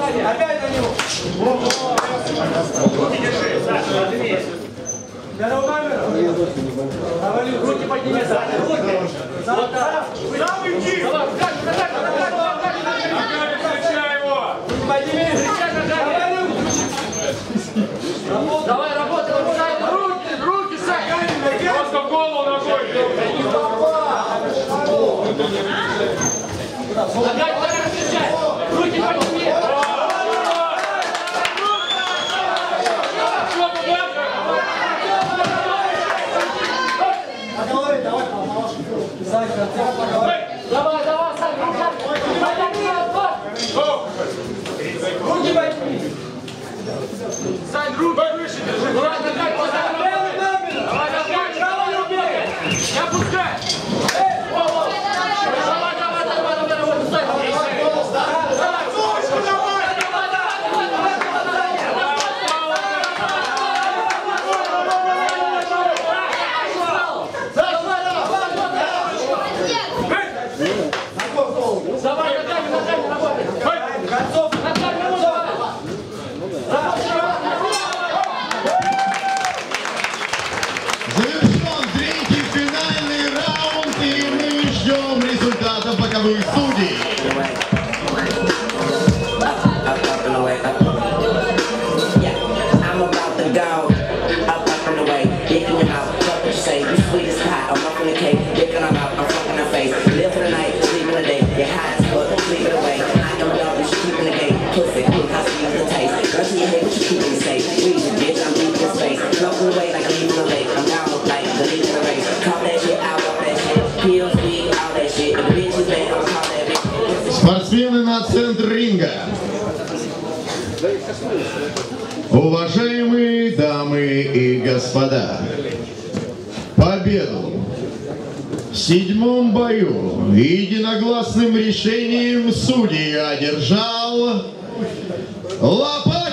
Опять на него. Руки держи. Готов камеру? Руки подними. Руки. Сам иди. Подними. Давай, работай. Руки, Сань. Просто в голову ногой. Руки подними. Давай, Сань, руки подними. Сань, руки выше держи. Давай, не опускай. Завершен третий финальный раунд, и мы ждем результатов боковых судей. Спортсмены на центр ринга. Уважаемые дамы и господа, победу в 7-м бою единогласным решением судей одержал Лопатин.